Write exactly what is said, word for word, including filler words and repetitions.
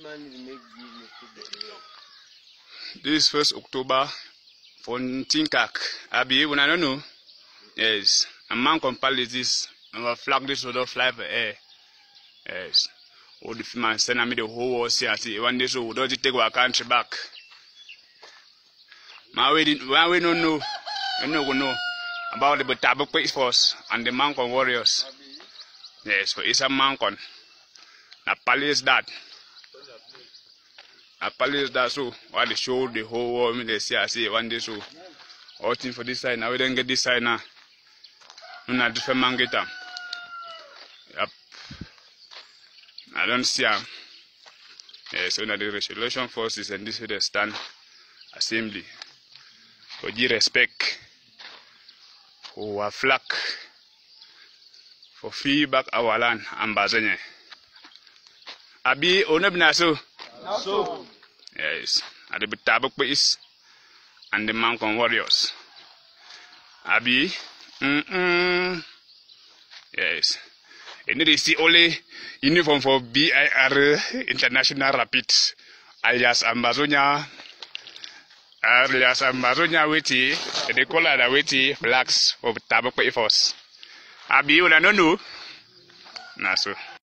This first October for Tinkak. Abi, when I don't know. Yes. A man compiled this. Our flag this would fly for air. Yes. All the man send me the whole world see. I see one day so we don't take our country back. My way didn't one way no know. You know we know about the Batabo Place Force and the Mancon warriors. Yes, for it's a Mancon. A palace that. A palace that so why they show the whole world me they see I see one day so all thing for this side now we don't get this side now. No na different man get them. Yep. I don't see them. Yes, so now the resolution forces and this is the stand assembly. For give respect for our flag for feedback our land and Bazanye. Abi onabna so. So. Yes, at the Batabo Place and the Mancon warriors. Abi, mm mm. Yes, and it is the only uniform for B I R International Rapids, alias Amazonia, alias Amazonia Witty, the color that Witty flags for Batabo Place Force. Abi, you don't know? Naso.